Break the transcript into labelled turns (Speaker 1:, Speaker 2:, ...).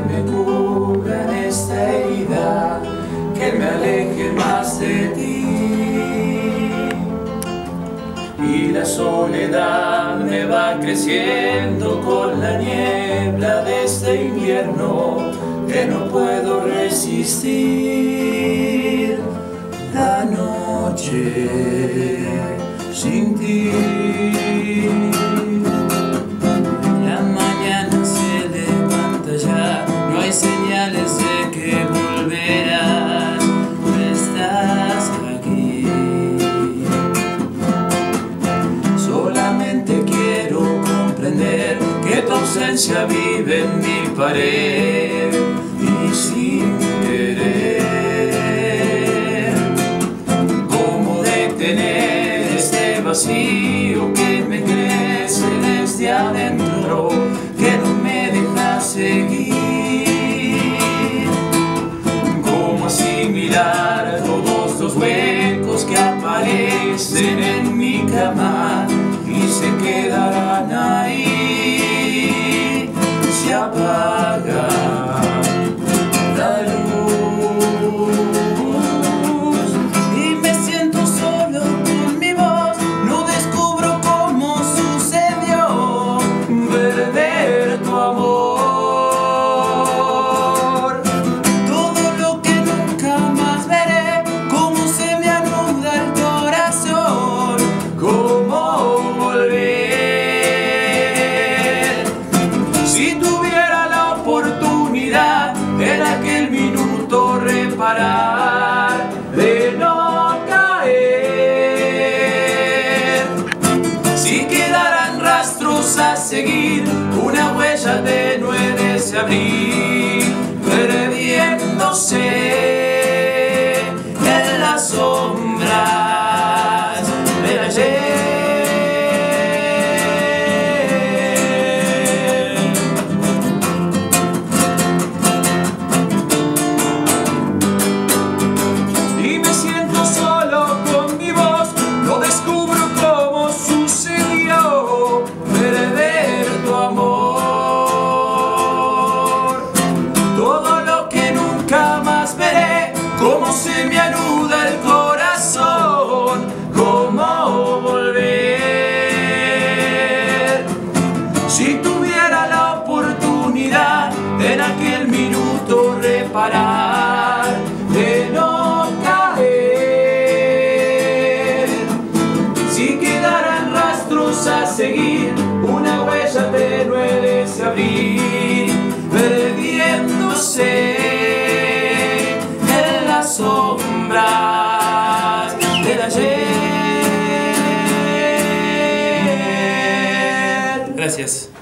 Speaker 1: me cubran esta herida, que me aleje más de ti. Y la soledad me va creciendo con la niebla de este invierno que no puedo resistir. La noche sin ti.
Speaker 2: La mañana se levanta ya, no hay señales de que volverás, no estás aquí.
Speaker 1: Solamente quiero comprender que tu ausencia vive en mi pared, y sin querer, cómo detener este vacío que me crece desde adentro, que no me deja seguir. Cómo asimilar todos los huecos que aparecen en mi cama y se quedarán ahí. Se apaga la luz
Speaker 2: Y me siento solo con mi voz, no descubro cómo sucedió
Speaker 1: perder tu amor.
Speaker 2: todo lo que nunca más veré, cómo se me anuda el corazón.
Speaker 1: ¿Cómo volver? Si tuviera la oportunidad en aquel minuto reparar, de no caer. Si quedaran rastros a seguir, una huella tenue de ese abril, perdiéndose en las sombras del ayer. Y me siento solo con mi voz, no descubro cómo sucedió perder tu amor. Todo lo que nunca más veré, cómo se me anuda el corazón. ¿Cómo volver? Si tuviera la oportunidad en aquel minuto reparar, de no caer. Si quedaran rastros a seguir, una huella tenue de ese abril, perdiéndose en las sombras del ayer.
Speaker 2: Gracias.